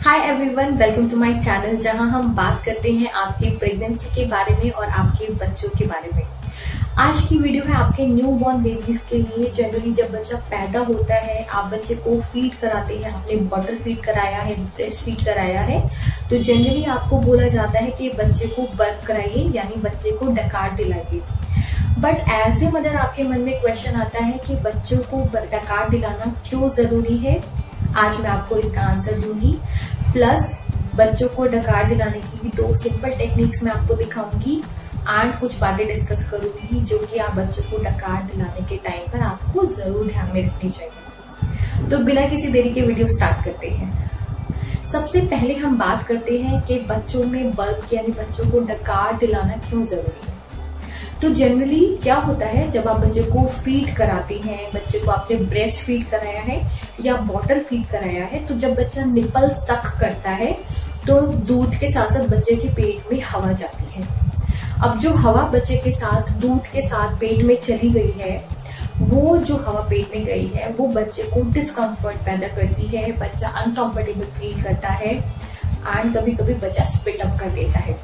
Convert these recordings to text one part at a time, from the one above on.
Hi everyone, welcome to my channel जहां हम बात करते हैं आपकी प्रेगनेंसी के बारे में और आपके बच्चों के बारे में। आज की वीडियो है आपके न्यू बॉर्न बेबीज के लिए। जनरली जब बच्चा पैदा होता है, आप बच्चे को फीड कराते हैं, आपने बॉटल फीड कराया है, ब्रेस्ट फीड कराया है, तो जनरली आपको बोला जाता है कि बच्चे को बर्प कराइए, यानी बच्चे को डकार दिलाइए। बट एज ए मदर आपके मन में क्वेश्चन आता है कि बच्चों को डकार दिलाना क्यों जरूरी है। आज मैं आपको इसका आंसर दूंगी, प्लस बच्चों को डकार दिलाने की भी 2 सिंपल टेक्निक्स मैं आपको दिखाऊंगी एंड कुछ बातें डिस्कस करूंगी जो कि आप बच्चों को डकार दिलाने के टाइम पर आपको जरूर ध्यान में रखनी चाहिए। तो बिना किसी देरी के वीडियो स्टार्ट करते हैं। सबसे पहले हम बात करते हैं कि बच्चों में बल्ब यानी बच्चों को डकार दिलाना क्यों जरूरी है। तो जनरली क्या होता है, जब आप बच्चे को फीड कराते हैं, बच्चे को आपने ब्रेस्ट फीड कराया है या बॉटल फीड कराया है, तो जब बच्चा निपल सक करता है तो दूध के साथ साथ बच्चे के पेट में हवा जाती है। अब जो हवा बच्चे के साथ दूध के साथ पेट में चली गई है, वो जो हवा पेट में गई है वो बच्चे को डिस्कम्फर्ट पैदा करती है, बच्चा अनकंफर्टेबल फील करता है एंड कभी कभी बच्चा स्पिट अप कर देता है।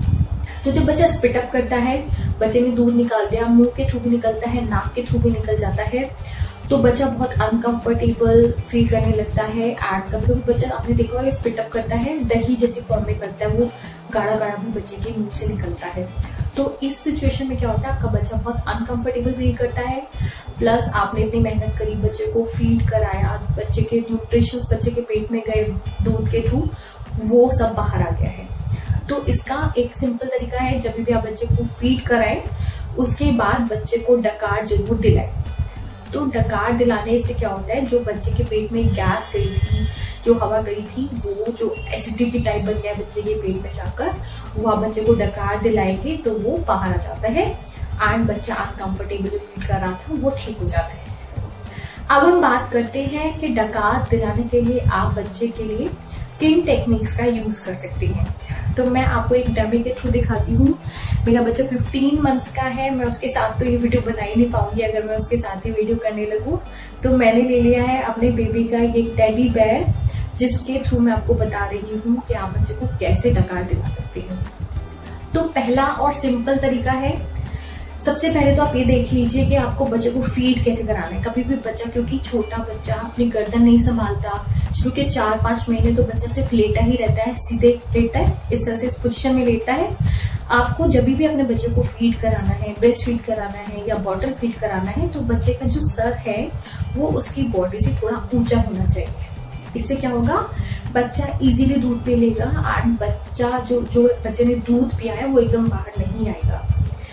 तो जब बच्चा स्पिट अप करता है, बच्चे ने दूध निकाल दिया, मुंह के थ्रू भी निकलता है, नाक के थ्रू भी निकल जाता है, तो बच्चा बहुत अनकंफर्टेबल फील करने लगता है। एंड कभी कभी बच्चा, आपने देखा होगा, स्पिट अप करता है, दही जैसी फॉर्म में करता है, वो गाढ़ा गाढ़ा भी बच्चे के मुंह से निकलता है। तो इस सिचुएशन में क्या होता है, आपका बच्चा बहुत अनकंफर्टेबल फील करता है, प्लस आपने इतनी मेहनत करी, बच्चे को फीड कराया, बच्चे के न्यूट्रिशन बच्चे के पेट में गए दूध के थ्रू, वो सब बाहर आ गया है। तो इसका एक सिंपल तरीका है, जब भी आप बच्चे को फीड कराएं उसके बाद बच्चे को डकार जरूर दिलाएं। तो डकार दिलाने से क्या होता है, जो बच्चे के पेट में गैस गई थी, जो हवा गई थी, वो जो एसिडिटी टाइप बन गया बच्चे के पेट में जाकर, वो आप बच्चे को डकार दिलाएंगे तो वो बाहर आ जाता है एंड बच्चा अनकंफर्टेबल जो फील कर रहा था वो ठीक हो जाता है। अब हम बात करते हैं कि डकार दिलाने के लिए आप बच्चे के लिए किन टेक्निक्स का यूज कर सकते हैं। तो मैं आपको एक डमी के थ्रू दिखाती हूँ। मेरा बच्चा 15 मंथ्स का है, मैं उसके साथ तो ये वीडियो बना ही नहीं पाऊंगी अगर मैं उसके साथ ही वीडियो करने लगूँ। तो मैंने ले लिया है अपने बेबी का एक टेडी बेयर, जिसके थ्रू मैं आपको बता रही हूँ कि आप बच्चे को कैसे डकार दिला सकते हैं। तो पहला और सिंपल तरीका है, सबसे पहले तो आप ये देख लीजिए कि आपको बच्चे को फीड कैसे कराना है। कभी भी बच्चा, क्योंकि छोटा बच्चा अपनी गर्दन नहीं संभालता, शुरू के 4-5 महीने तो बच्चा सिर्फ लेटा ही रहता है, सीधे लेटा है, इस तरह से इस पोजीशन में लेटा है। आपको जब भी अपने बच्चे को फीड कराना है, ब्रेस्ट फीड कराना है या बॉटल फीड कराना है, तो बच्चे का जो सर है वो उसकी बॉडी से थोड़ा ऊंचा होना चाहिए। इससे क्या होगा, बच्चा इजीली दूध पी लेगा एंड बच्चा जो बच्चे ने दूध पिया है वो एकदम बाहर नहीं आएगा।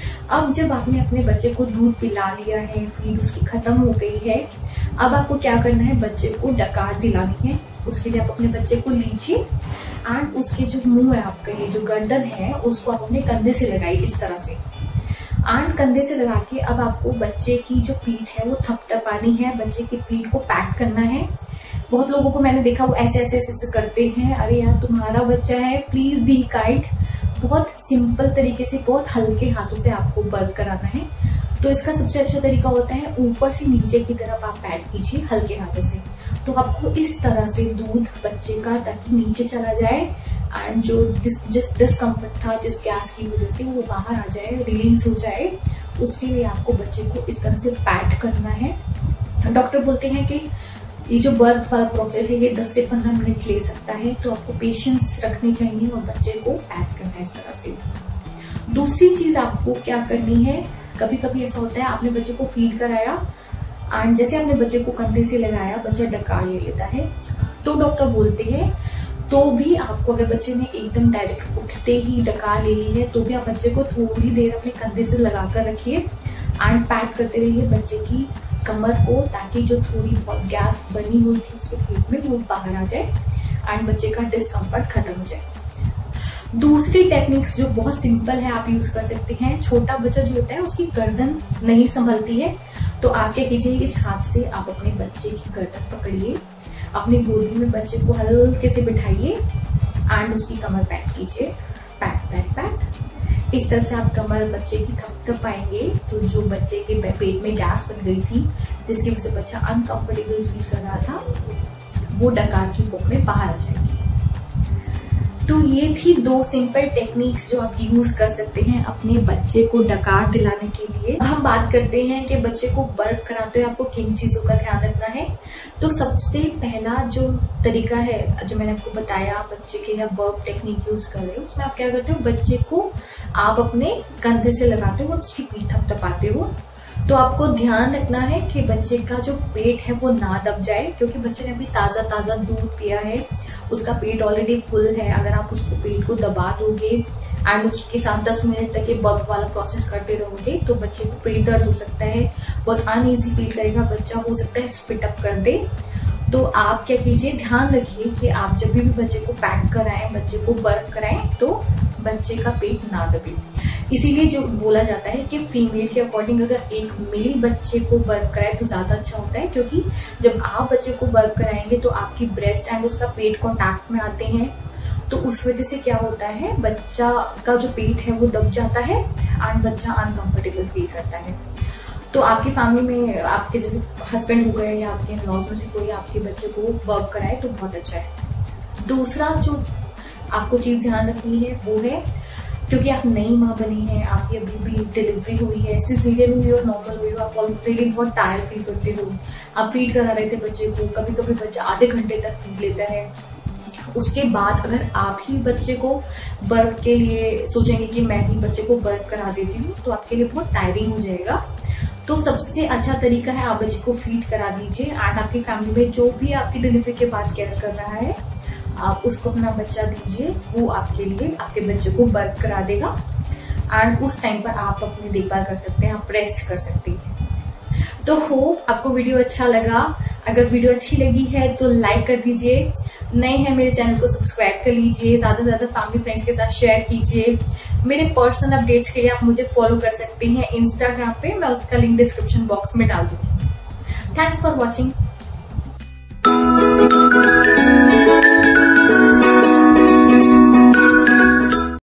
अब जब आपने अपने बच्चे को दूध पिला लिया है, फीड उसकी खत्म हो गई है, अब आपको क्या करना है, बच्चे को डकार दिलानी है। उसके लिए आप अपने बच्चे को लीजिए एंड उसके जो मुंह है आपका, ये जो गर्दन है, उसको आप अपने कंधे से लगाइए इस तरह से। एंड कंधे से लगा के अब आपको बच्चे की जो पीठ है वो थपथपानी है, बच्चे की पीठ को पैट करना है। बहुत लोगों को मैंने देखा वो ऐसे ऐसे ऐसे करते हैं, अरे यार तुम्हारा बच्चा है, प्लीज बी काइंड। बहुत सिंपल तरीके से, बहुत हल्के हाथों से आपको बर्प कराना है। तो इसका सबसे अच्छा तरीका होता है, ऊपर से नीचे की तरफ आप पैट कीजिए हल्के हाथों से। तो आपको इस तरह से दूध बच्चे का, ताकि नीचे चला जाए एंड जो जिस डिस्कम्फर्ट था, जिस गैस की वजह से, वो बाहर आ जाए, रिलीज हो जाए। उसके लिए आपको बच्चे को इस तरह से पैट करना है। डॉक्टर बोलते हैं कि ये जो बर्प वाला प्रोसेस है ये 10 से 15 मिनट ले सकता है, तो आपको पेशेंस रखनी चाहिए और बच्चे को पैट करना है इस तरह से। दूसरी चीज आपको क्या करनी है, कभी कभी ऐसा होता है आपने बच्चे को फीड कराया एंड जैसे आपने बच्चे को कंधे से लगाया, बच्चा डकार ले लेता है, तो डॉक्टर बोलते हैं तो भी आपको, अगर बच्चे ने एकदम डायरेक्ट उठते ही डकार ले ली है, तो भी आप बच्चे को थोड़ी देर अपने कंधे से लगाकर रखिए एंड पैट करते रहिए बच्चे की कमर को, ताकि जो थोड़ी बहुत गैस बनी हुई थी उसके पेट में वो बाहर आ जाए एंड बच्चे का डिस्कम्फर्ट खत्म हो जाए। दूसरी टेक्निक्स जो बहुत सिंपल है, आप यूज कर सकते हैं। छोटा बच्चा जो होता है उसकी गर्दन नहीं संभलती है, तो आप क्या कीजिए, इस हाथ से आप अपने बच्चे की गर्दन पकड़िए, अपनी गोदी में बच्चे को हल्के से बिठाइए एंड उसकी कमर पैट कीजिए, पैट पैट पैट। इस तरह से आप कमर बच्चे की थपथपाएंगे तो जो बच्चे के पेट में गैस बन गई थी, जिसकी वजह से बच्चा अनकंफर्टेबल फील कर रहा था, वो डकार की पोक में बाहर आ जाएगी। तो ये थी 2 सिंपल टेक्निक्स जो आप यूज कर सकते हैं अपने बच्चे को डकार दिलाने के लिए। हम बात करते हैं कि बच्चे को बर्प कराते हुए आपको किन चीजों का ध्यान रखना है। तो सबसे पहला जो तरीका है जो मैंने आपको बताया, बच्चे के लिए बर्प टेक्निक यूज कर रहे हो, उसमें आप क्या करते हो, बच्चे को आप अपने कंधे से लगाते हो और उसकी पीठ थपथपाते हो। तो आपको ध्यान रखना है कि बच्चे का जो पेट है वो ना दब जाए, क्योंकि बच्चे ने अभी ताजा ताजा दूध पिया है, उसका पेट ऑलरेडी फुल है। अगर आप उसको पेट को दबा दोगे एंड उसके साथ 10 मिनट तक ये बर्प वाला प्रोसेस करते रहोगे तो बच्चे को पेट दर्द हो सकता है, बहुत अनईजी फील करेगा, बच्चा हो सकता है स्पिट अप कर दे। तो आप क्या कीजिए, ध्यान रखिए कि आप जब भी बच्चे को पैक कराएं, बच्चे को बर्प कराएं तो बच्चे का पेट ना दबे। इसीलिए जो बोला जाता है कि फीमेल के अकॉर्डिंग अगर एक मेल बच्चे को बर्प कराए तो ज्यादा अच्छा होता है, क्योंकि जब आप बच्चे को बर्प कराएंगे तो आपकी ब्रेस्ट एंड उसका पेट कॉन्टैक्ट में आते हैं, तो उस वजह से क्या होता है, बच्चा का जो पेट है वो दब जाता है एंड बच्चा अनकंफर्टेबल फील करता है। तो आपकी फैमिली में आपके जैसे हस्बैंड हो गए या आपके इन-लॉज में से कोई आपके बच्चे को बर्प कराए तो बहुत अच्छा है। दूसरा जो आपको चीज ध्यान रखनी है वो है, क्योंकि आप नई माँ बनी हैं, आपकी अभी भी डिलीवरी हुई है, सिजेरियन हुई और नॉर्मल हुई हो, आप ऑलरेडी बहुत टायर्ड फील करते हो, आप फीड करा रहे थे बच्चे को, कभी कभी बच्चा आधे घंटे तक फीड लेता है। उसके बाद अगर आप ही बच्चे को बर्प के लिए सोचेंगे कि मैं ही बच्चे को बर्प करा देती हूँ तो आपके लिए बहुत टायरिंग हो जाएगा। तो सबसे अच्छा तरीका है आप बच्चे को फीड करा दीजिए एंड आपकी फैमिली में जो भी आपकी डिलीवरी के बाद केयर कर रहा है आप उसको अपना बच्चा दीजिए, वो आपके लिए आपके बच्चे को बर्प करा देगा एंड उस टाइम पर आप अपनी देखभाल कर सकते हैं, आप रेस्ट कर सकते हैं। तो होप आपको वीडियो अच्छा लगा। अगर वीडियो अच्छी लगी है तो लाइक कर दीजिए, नए हैं मेरे चैनल को सब्सक्राइब कर लीजिए, ज्यादा से ज्यादा फैमिली फ्रेंड्स के साथ शेयर कीजिए। मेरे पर्सनल अपडेट्स के लिए आप मुझे फॉलो कर सकते हैं इंस्टाग्राम पे, मैं उसका लिंक डिस्क्रिप्शन बॉक्स में डाल दूंगी। Thanks for watching.